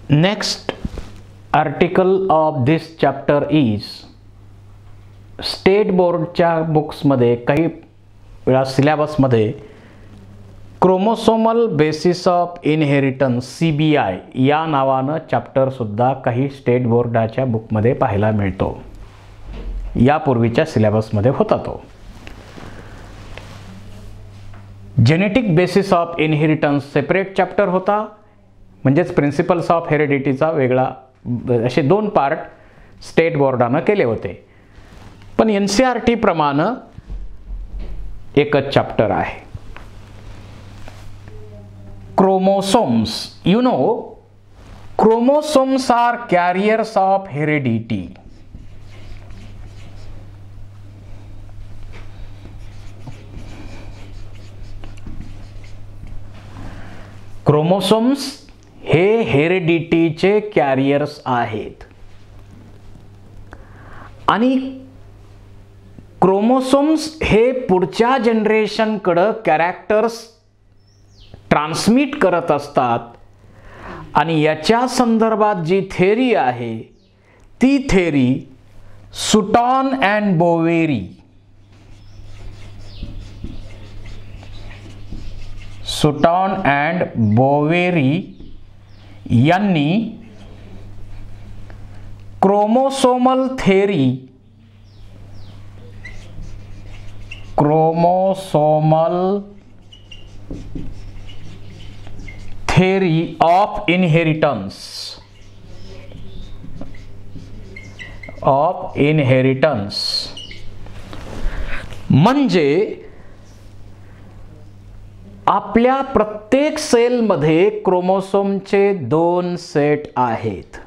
Next article of this chapter is state बोर्डच्या बुक्समध्ये काही वेळा सिलेबसमध्ये chromosomal basis of inheritance CBI या नावानं चॅप्टरसुद्धा काही स्टेट बोर्डाच्या बुकमध्ये पाहायला मिळतो. यापूर्वीच्या सिलेबसमध्ये होता तो. Genetic basis of inheritance separate chapter होता, म्हणजेच प्रिन्सिपल्स ऑफ हेरिडिटीचा वेगळा. असे दोन पार्ट स्टेट बोर्डानं केले होते. पण NCERT प्रमाणे एकच चॅप्टर आहे. Chromosomes. You know, chromosomes are carriers of heredity. Chromosomes हे हेरिडिटीचे कॅरियर्स आहेत आणि क्रोमोसोम्स हे पुढच्या जनरेशनकडे कॅरेक्टर्स ट्रान्समिट करत असतात आणि याच्या संदर्भात जी थेरी आहे ती थेरी सुटॉन अँड बोवेरी यांनी क्रोमोसोमल थेरी ऑफ इनहेरिटन्स म्हणजे आपल्या प्रत्येक सेलमध्ये क्रोमोसोमचे दोन सेट आहेत.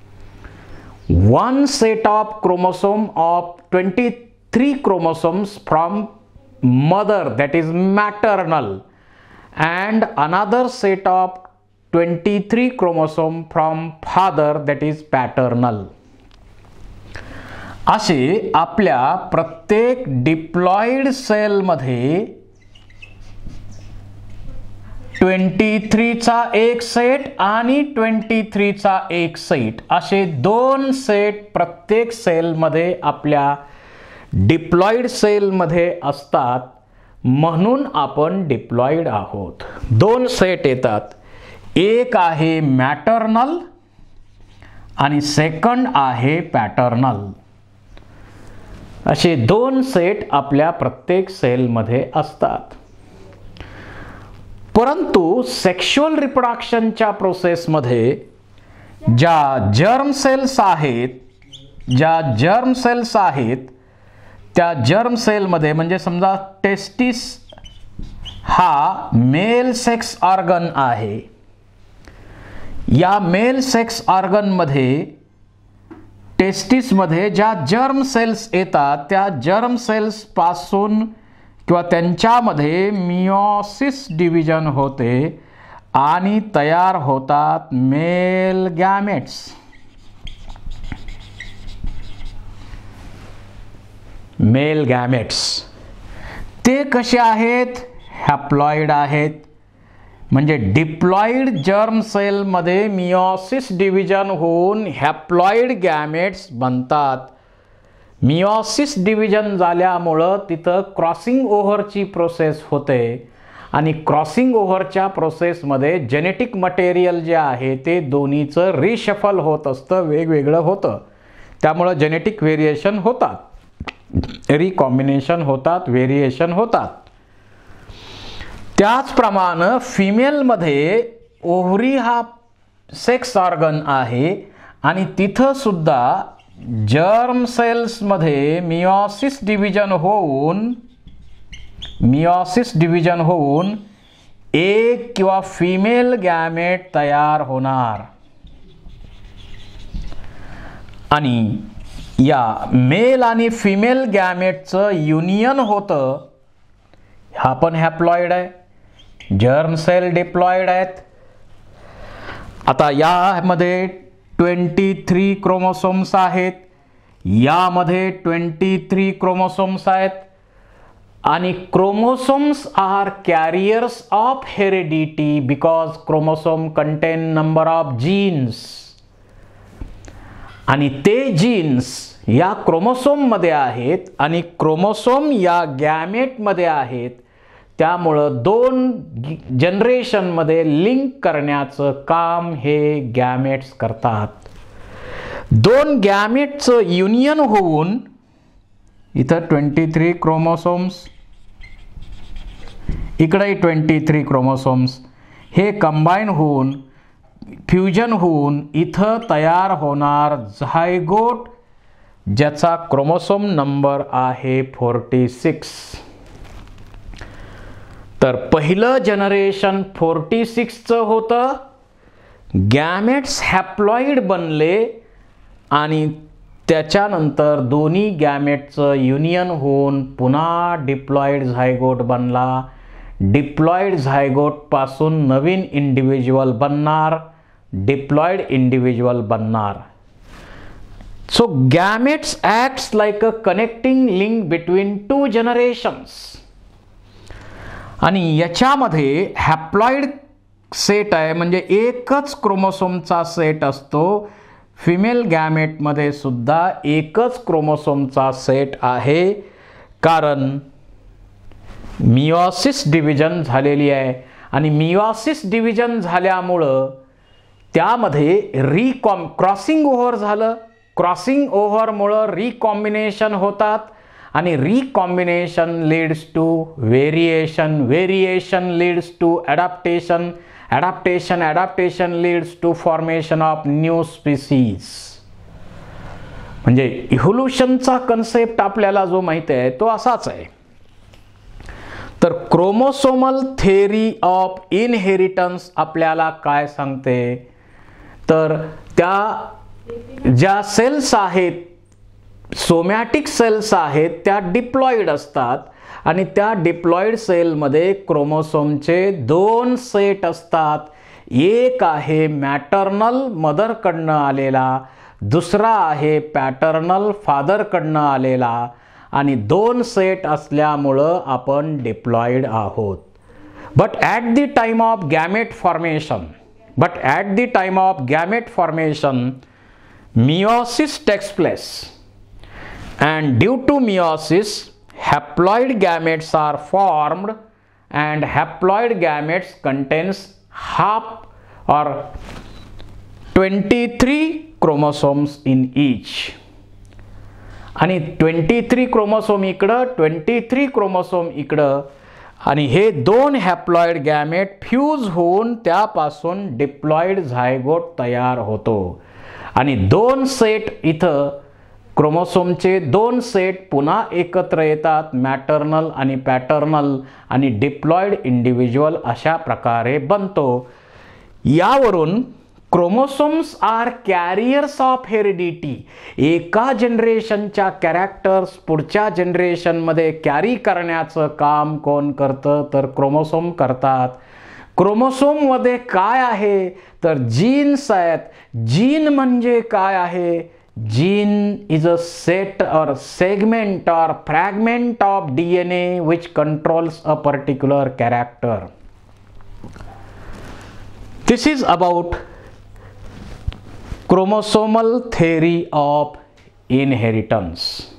One set of chromosome of 23 chromosomes from mother, that is maternal, and another set of 23 chromosome from father, that is paternal. असे आपल्या प्रत्येक डिप्लॉइड सेल मध्ये 23 चा एक सेट आणि 23 चा एक सेट असे दोन सेट प्रत्येक सेल मध्ये आपल्या डिप्लॉइड सेल मध्ये असतात. म्हणून आपण डिप्लॉइड आहोत. दोन सेट येतात, एक आहे मॅटर्नल आणि सेकंड आहे पॅटर्नल. असे दोन सेट आपल्या प्रत्येक सेलमध्ये असतात. परंतु सेक्शुअल रिप्रोडक्शनच्या प्रोसेसमध्ये ज्या जर्म सेल्स आहेत त्या जर्म सेलमध्ये, म्हणजे समजा टेस्टिस हा मेल सेक्स ऑर्गन आहे. या मेल सेक्स ऑर्गनमध्ये टेस्टिसमध्ये ज्या जर्म सेल्स येतात त्या जर्म सेल्स पासून किंवा त्यांच्यामध्ये मियोसिस डिव्हिजन होते आणि तयार होतात मेल गॅमेट्स. मेल गॅमेट्स ते कसे आहेत? हॅप्लॉइड आहेत. म्हणजे डिप्लॉइड जर्म सेलमध्ये मियोसिस डिव्हिजन होऊन हॅप्लॉइड गॅमेट्स बनतात. मियोसिस डिव्हिजन झाल्यामुळं तिथं क्रॉसिंग ओव्हरची प्रोसेस होते आणि क्रॉसिंग ओव्हरच्या प्रोसेसमध्ये जेनेटिक मटेरियल जे आहे ते दोन्हीचं रिशफल होत असतं, वेगवेगळं होतं. त्यामुळं जेनेटिक व्हेरिएशन होतात, रिकॉम्बिनेशन होतात, व्हेरिएशन होतात. त्याचप्रमाणे फिमेलमध्ये ओव्हरी हा सेक्स ऑर्गन आहे आणि तिथं सुद्धा जर्म सेल्समध्ये मियोसिस डिव्हिजन होऊन एक किंवा फिमेल गॅमेट तयार होणार आणि या मेल आणि फिमेल गॅमेटचं युनियन होतं. हा पण हॅप्लॉइड आहे. जर्म सेल डिप्लॉइड आहेत. आता यामध्ये 23 क्रोमोसोम्स आहेत, यामध्ये 23 क्रोमोसोम्स आहेत आणि chromosomes are carriers of heredity because chromosome contain number of genes, आणि ते जीन्स या क्रोमोसोम मध्ये आहेत आणि क्रोमोसोम या गॅमेट मध्ये आहेत, त्यामुळं दोन जनरेशन मध्ये लिंक करण्याचं काम हे गॅमेट्स करतात. दोन गॅमेटचं युनियन होऊन इथं 23 क्रोमोसोम्स, इकडे 23 क्रोमोसोम्स, हे कंबाईन होऊन फ्युजन होऊन इथं तयार होणार झायगोट, ज्याचा क्रोमोसोम नंबर आहे 46. तर पहिलं जनरेशन 46चं होतं. गॅमेट्स हॅप्लॉइड बनले आणि त्याच्यानंतर दोन्ही गॅमेटचं युनियन होऊन पुन्हा डिप्लॉइड झायगोट बनला. डिप्लॉइड झायगोट पासून नवीन इंडिव्हिज्युअल बनणार, डिप्लॉइड इंडिव्हिज्युअल बनणार. So gametes acts like a connecting link between two generations. आणि याच्यामध्ये हॅप्लॉइड सेट आहे, म्हणजे एकच क्रोमोसोमचा सेट असतो. फिमेल गॅमेटमध्ये सुद्धा एकच क्रोमोसोमचा सेट आहे, कारण मियोसिस डिव्हिजन झालेली आहे. आणि मियोसिस डिव्हिजन झाल्यामुळं त्यामध्ये क्रॉसिंग ओव्हर झालं. क्रॉसिंग ओव्हरमुळं रिकॉम्बिनेशन होतात आणि recombination leads to variation, variation leads to adaptation, adaptation leads to formation of new species. म्हणजे इव्होल्यूशनचा कन्सेप्ट आपल्याला जो माहिती आहे तो असाच आहे. तर क्रोमोसोमल थेअरी ऑफ इनहेरिटन्स आपल्याला काय सांगते, तर त्या ज्या सेल्स आहेत, सोमॅटिक सेल्स आहेत, त्या डिप्लॉइड असतात आणि त्या डिप्लॉइड सेलमध्ये क्रोमोसोमचे दोन सेट असतात. एक आहे मॅटर्नल मदरकडनं आलेला, दुसरा आहे पॅटर्नल फादरकडनं आलेला, आणि दोन सेट असल्यामुळं आपण डिप्लॉइड आहोत. But at the time of gamete formation meiosis takes place, and due to meiosis haploid gametes are formed, and haploid gametes contains half or 23 chromosomes in each. आणि 23 क्रोमोसोम इकडं, 23 chromosome इकडं, आणि हे दोन haploid gamete fuse होऊन त्यापासून diploid zygote तयार होतो. आणि दोन सेट इथं क्रोमोसोमचे दोन सेट पुन्हा एकत्र येतात, मॅटर्नल आणि पॅटर्नल, आणि डिप्लॉइड इंडिव्हिज्युअल अशा प्रकारे बनतो. यावरून chromosomes are carriers of heredity. एका जनरेशनच्या कॅरेक्टर्स पुढच्या जनरेशनमध्ये कॅरी करण्याचं काम कोण करतं, तर क्रोमोसोम करतात. क्रोमोसोममध्ये काय आहे, तर जीन्स आहेत. जीन म्हणजे काय आहे, gene is a set or segment or fragment of DNA which controls a particular character. This is about chromosomal theory of inheritance.